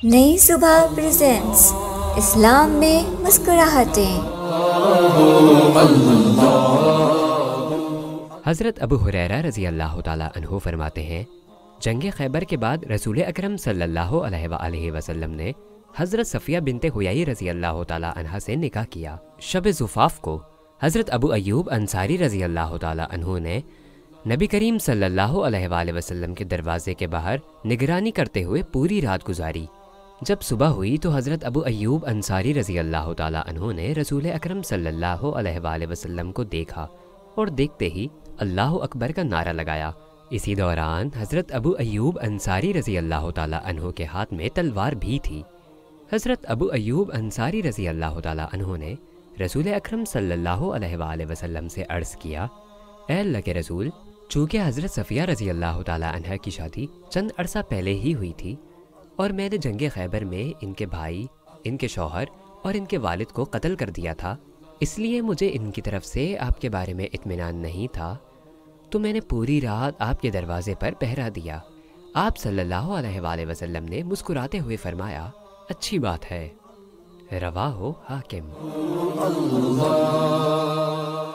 نئی صبح پریزنٹس اسلام میں مسکراہٹیں۔ حضرت ابو ہریرہ رضی اللہ تعالیٰ عنہ فرماتے ہیں، جنگ خیبر کے بعد رسول اکرم صلی اللہ علیہ وآلہ وسلم نے حضرت صفیہ بنت حیی رضی اللہ تعالیٰ عنہ سے نکاح کیا۔ شب زفاف کو حضرت ابو ایوب انصاری رضی اللہ تعالیٰ عنہ نے نبی کریم صلی اللہ علیہ وآلہ وسلم کے دروازے کے باہر نگرانی کرتے ہوئے پوری رات گزاری۔ جب صبح ہوئی تو حضرت ابو ایوب انصاری رضی اللہ تعالیٰ عنہ نے رسول اکرم صلی اللہ علیہ وآلہ وسلم کو دیکھا اور دیکھتے ہی اللہ اکبر کا نعرہ لگایا۔ اسی دوران حضرت ابو ایوب انصاری رضی اللہ تعالیٰ عنہ کے ہاتھ میں تلوار بھی تھی۔ حضرت ابو ایوب انصاری رضی اللہ تعالیٰ عنہ نے رسول اکرم صلی اللہ علیہ وآلہ وسلم سے عرض کیا، اے اللہ کے رسول، چونکہ حضرت صفیہ رضی اللہ تعالیٰ عنہ کی شادی چند عرصہ پہلے ہی ہوئی تھی اور میں نے جنگ خیبر میں ان کے بھائی، ان کے شوہر اور ان کے والد کو قتل کر دیا تھا، اس لیے مجھے ان کی طرف سے آپ کے بارے میں اطمینان نہیں تھا، تو میں نے پوری رات آپ کے دروازے پر پہرا دیا۔ آپ صلی اللہ علیہ وآلہ وسلم نے مسکراتے ہوئے فرمایا، اچھی بات ہے، رواہ حاکم۔